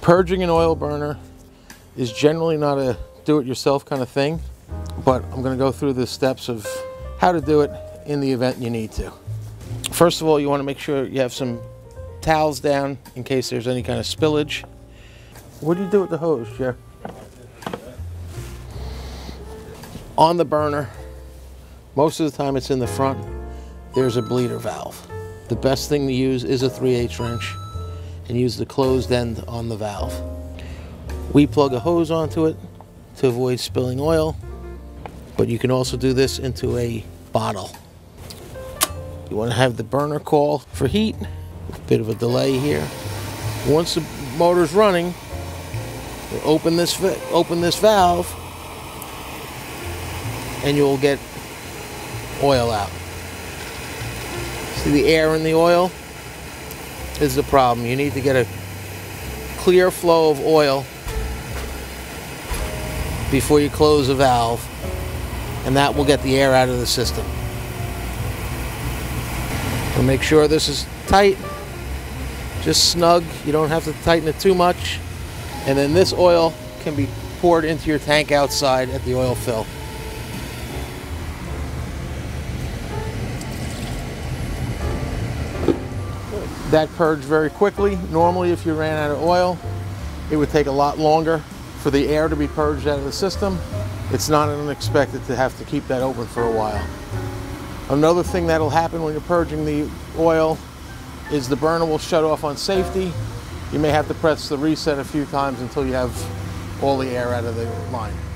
Purging an oil burner is generally not a do-it-yourself kind of thing, but I'm going to go through the steps of how to do it in the event you need to. First of all, you want to make sure you have some towels down in case there's any kind of spillage. What do you do with the hose, Jeff? On the burner, most of the time it's in the front, there's a bleeder valve. The best thing to use is a 3/8 wrench and use the closed end on the valve. We plug a hose onto it to avoid spilling oil, but you can also do this into a bottle. You want to have the burner call for heat, a bit of a delay here. Once the motor's running, you open this valve and you'll get oil out. See the air in the oil is the problem. You need to get a clear flow of oil before you close the valve, and that will get the air out of the system. So make sure this is tight, just snug. You don't have to tighten it too much. And then this oil can be poured into your tank outside at the oil fill. That purged very quickly. Normally, if you ran out of oil, it would take a lot longer for the air to be purged out of the system. It's not unexpected to have to keep that open for a while. Another thing that'll happen when you're purging the oil is the burner will shut off on safety. You may have to press the reset a few times until you have all the air out of the line.